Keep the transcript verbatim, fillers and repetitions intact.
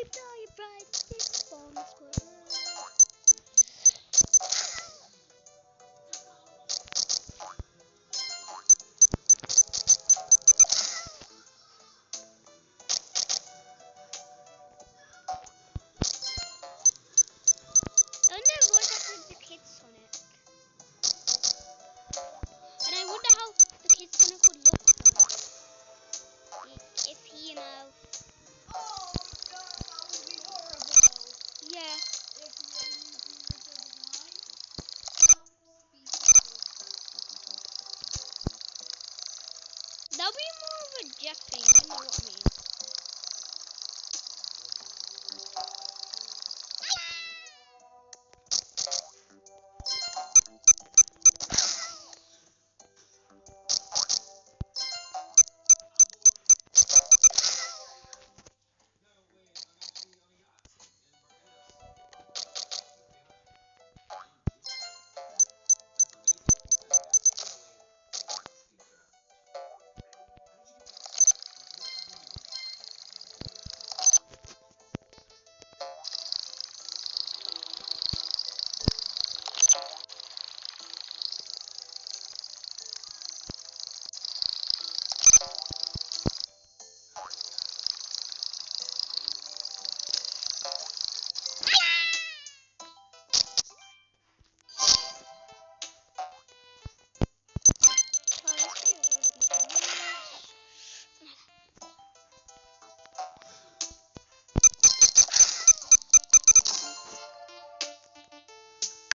fly bright, this phone is good. I wonder what happened to the kids, Sonic. And I wonder how the kids Sonic would look like. If he, you know. Oh no, that would be horrible. Yeah. If you're using the design. That'll be more of a jet thing, you know what I mean.